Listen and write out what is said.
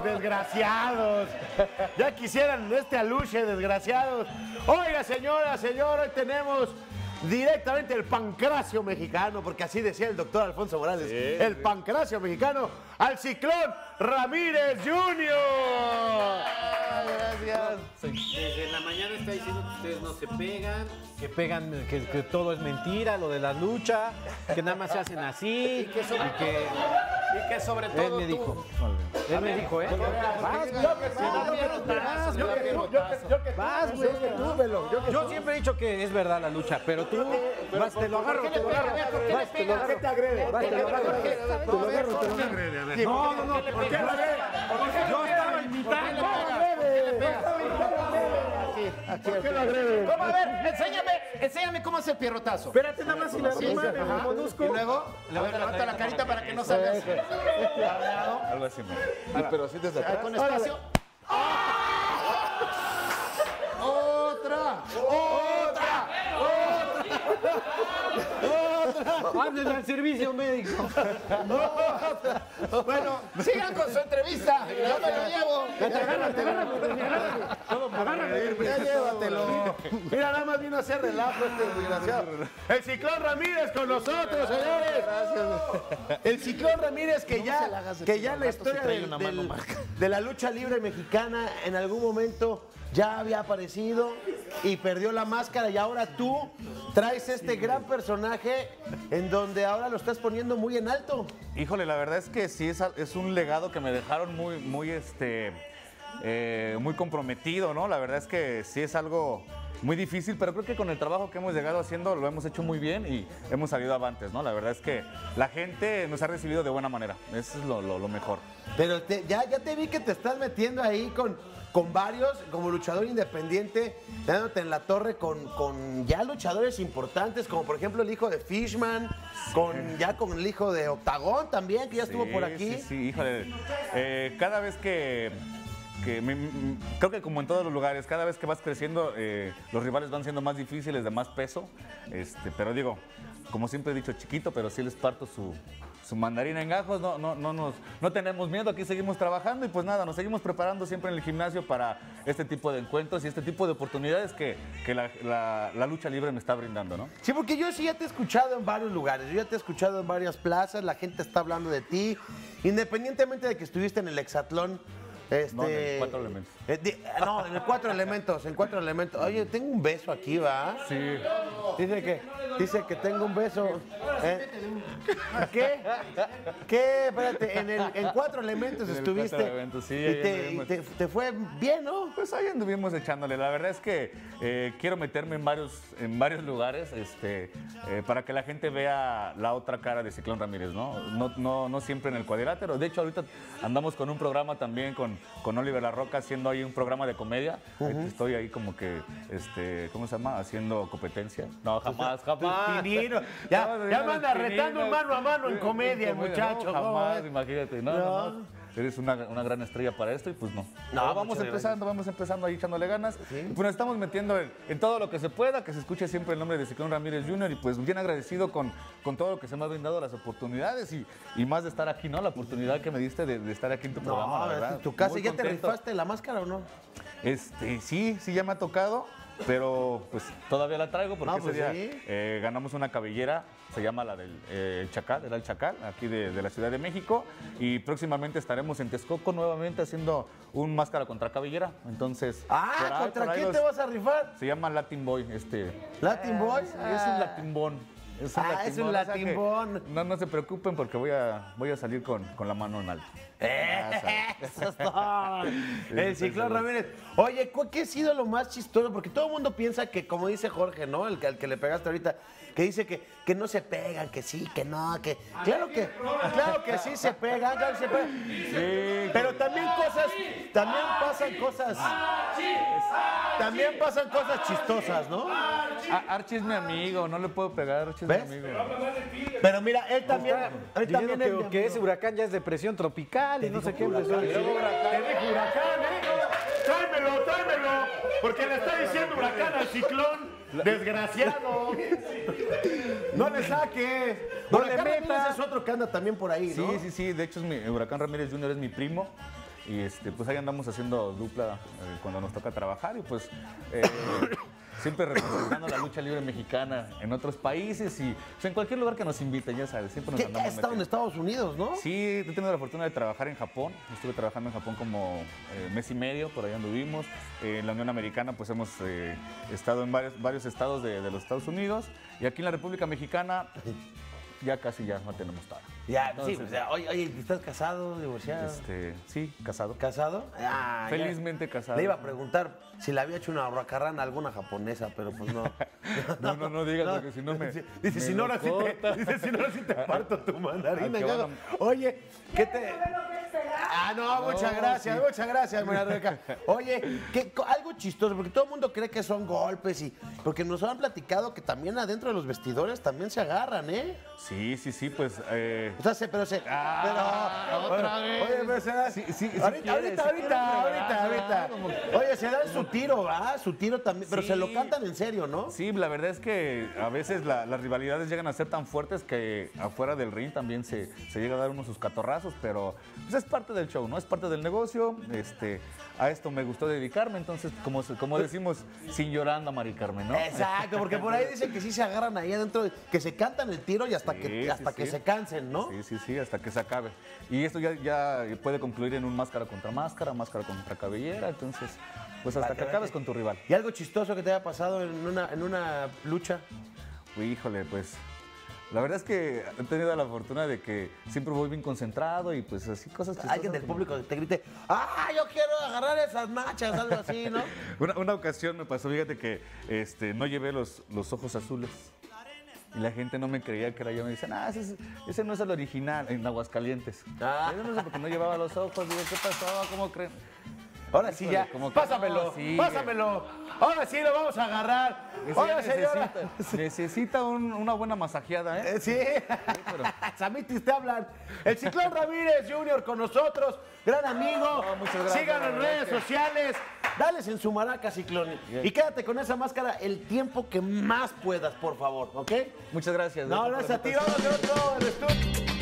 desgraciados. Ya quisieran este aluche, desgraciados. Oiga, señora, señor, hoy tenemos directamente el pancracio mexicano, porque así decía el doctor Alfonso Morales, el pancracio mexicano, al Ciclón Ramírez Jr. Gracias. Desde la mañana está diciendo que ustedes no se pegan. Que pegan, que todo es mentira, lo de la lucha, que nada más se hacen así. Y que sobre todo él me dijo. Él me dijo, ¿eh? Vas, güey. Yo siempre he dicho que es verdad la lucha, pero tú vas, te lo agarro, te lo agarro. Vas, te lo agarro. ¿Qué te agrede? Vas, te lo agarro. No, ¿Por qué lo agrede? yo estaba imitando. ¿Por qué lo agrede? ¿Cómo? A ver, enséñame cómo es el pierrotazo. Espérate nada más y la rima de Monusco. Y luego, levanta la carita para que no salgas. Algo así, pero así desde atrás. Con espacio. Háblenle al servicio médico. Bueno, sigan con su entrevista. Yo me lo llevo. Agárrame. Ya llévatelo. Mira, nada más vino a hacer relajo este desgraciado. El Ciclón Ramírez con nosotros, señores. Gracias. El Ciclón Ramírez que ya en la historia de la lucha libre mexicana en algún momento ya había aparecido y perdió la máscara, y ahora tú traes este gran personaje en donde ahora lo estás poniendo muy en alto. Híjole, la verdad es que sí es un legado que me dejaron muy comprometido, ¿no? La verdad es que sí es algo muy difícil, pero creo que con el trabajo que hemos llegado haciendo lo hemos hecho muy bien y hemos salido avantes, ¿no? La verdad es que la gente nos ha recibido de buena manera. Eso es lo mejor. Pero ya te vi que te estás metiendo ahí con varios, como luchador independiente, dándote en la torre con ya luchadores importantes, como por ejemplo el hijo de Fishman, con el hijo de Octagón también, que ya estuvo por aquí. Sí, híjole. Cada vez creo que como en todos los lugares, cada vez que vas creciendo, los rivales van siendo más difíciles, de más peso. Pero digo, como siempre he dicho, chiquito, pero sí les parto su mandarina en gajos. No tenemos miedo, aquí seguimos trabajando y pues nada, nos seguimos preparando siempre en el gimnasio para este tipo de encuentros y este tipo de oportunidades que la lucha libre me está brindando, ¿no? Sí, porque yo sí ya te he escuchado en varios lugares, yo ya te he escuchado en varias plazas, la gente está hablando de ti, independientemente de que estuviste en el hexatlón. No, en el Cuatro Elementos. No, en el Cuatro Elementos. Oye, tengo un beso aquí, ¿va? Sí. Dice que tengo un beso. ¿Qué? Espérate, en Cuatro Elementos estuviste. Cuatro Elementos, sí, y te fue bien, ¿no? Pues ahí anduvimos echándole. La verdad es que quiero meterme en varios lugares para que la gente vea la otra cara de Ciclón Ramírez, ¿no? No siempre en el cuadrilátero. De hecho, ahorita andamos con un programa también con Oliver La Roca, haciendo ahí un programa de comedia. Estoy ahí como que, ¿cómo se llama? Haciendo competencia. No, jamás. Pinino. Ya me anda retando un mano a mano en comedia, el muchacho. Jamás, imagínate. No. Eres una gran estrella para esto y pues no. Vamos empezando ahí echándole ganas. ¿Sí? Y pues nos estamos metiendo en todo lo que se pueda, que se escuche siempre el nombre de Ciclón Ramírez Jr. y pues bien agradecido con todo lo que se me ha brindado, las oportunidades y más de estar aquí, ¿no? La oportunidad que me diste de estar aquí en tu programa, la verdad. En tu casa. Muy ¿Ya contento. te rifaste la máscara o no? Sí, ya me ha tocado. Pero pues todavía la traigo porque ese día ganamos una cabellera, se llama la del Chacal, era el Chacal, aquí de la Ciudad de México, y próximamente estaremos en Texcoco nuevamente haciendo un máscara contra cabellera. Entonces, ¿contra quién te vas a rifar? Se llama Latin Boy. ¿Latin Boy? Es un latimbón. Es un latimbón. No se preocupen porque voy a salir con la mano en alto. Eso es todo. El Ciclón Ramírez. Oye, ¿qué ha sido lo más chistoso? Porque todo el mundo piensa que, como dice Jorge, ¿no? Al que le pegaste ahorita, que dice que no se pegan, que sí, que no, que... Claro que sí se pegan, claro que se pegan. Sí. Pero también pasan cosas chistosas, ¿no? Archie es mi amigo, no le puedo pegar, Archie es mi amigo. Pero mira, él también que ese huracán ya es depresión tropical y no sé qué. Te dijo huracán, Tráemelo, porque le está diciendo huracán al Ciclón. Desgraciado. No le saques. No le metas. Es otro que anda también por ahí, ¿no? Sí. De hecho, Huracán Ramírez Jr. es mi primo. Y pues ahí andamos haciendo dupla cuando nos toca trabajar y pues siempre representando la lucha libre mexicana en otros países y pues, en cualquier lugar que nos inviten, ya sabes, siempre nos ¿Qué andamos has estado en Estados Unidos, no? Sí, he tenido la fortuna de trabajar en Japón. Estuve trabajando en Japón como mes y medio, por allá anduvimos. En la Unión Americana pues hemos estado en varios estados de los Estados Unidos y aquí en la República Mexicana ya casi ya no tenemos todo. Ya, Entonces, sí, o sea, oye, ¿estás casado, divorciado? Sí, casado. ¿Casado? Ah, Felizmente casado. Le iba a preguntar si le había hecho una hurracarrana a alguna japonesa, pero pues no. No digas porque si no me. Dice, si no, ahora sí te parto tu mandarina. Ah, Oye, ¿qué te...? No, muchas gracias, María Rebeca. Oye, algo chistoso, porque todo el mundo cree que son golpes y... Porque nos han platicado que también adentro de los vestidores también se agarran, ¿eh? Sí, pues... O sea, otra vez. Oye, pero se da... Ahorita. Oye, se dan su tiro, ¿va? Su tiro también, pero Sí. se lo cantan en serio, ¿no? Sí, la verdad es que a veces las rivalidades llegan a ser tan fuertes que afuera del ring también se llega a dar unos sus catorrazos, pero pues es parte del show, ¿no? Es parte del negocio. A esto me gustó dedicarme, entonces, como decimos, sin llorando a Mari Carmen, ¿no? Exacto, porque por ahí dicen que sí se agarran ahí adentro, que se cantan el tiro y hasta que se cansen, ¿no? Sí, hasta que se acabe. Y esto ya puede concluir en un máscara contra cabellera, entonces, pues hasta que acabes con tu rival. ¿Y algo chistoso que te haya pasado en una lucha? Uy, híjole, pues la verdad es que he tenido la fortuna de que siempre voy bien concentrado y pues así cosas chistosas. Alguien del público que te grite, yo quiero agarrar esas machas, algo así, ¿no? Una ocasión me pasó, fíjate que no llevé los ojos azules. Y la gente no me creía que era yo. Me dicen, ese no es el original, en Aguascalientes. Yo no sé por qué no llevaba los ojos. Digo, ¿qué pasó? ¿Cómo creen? Ahora sí ya, pásamelo. Ahora sí lo vamos a agarrar. Ahora, señora. Necesita una buena masajeada, ¿eh? Sí. Samitis te hablan. El Ciclón Ramírez Jr. con nosotros, gran amigo. Muchas gracias. Síganos en redes sociales. Dales en su maraca, Ciclón. Y quédate con esa máscara el tiempo que más puedas, por favor, ¿ok? Muchas gracias. No, gracias a ti. Vamos de otro, el estudio.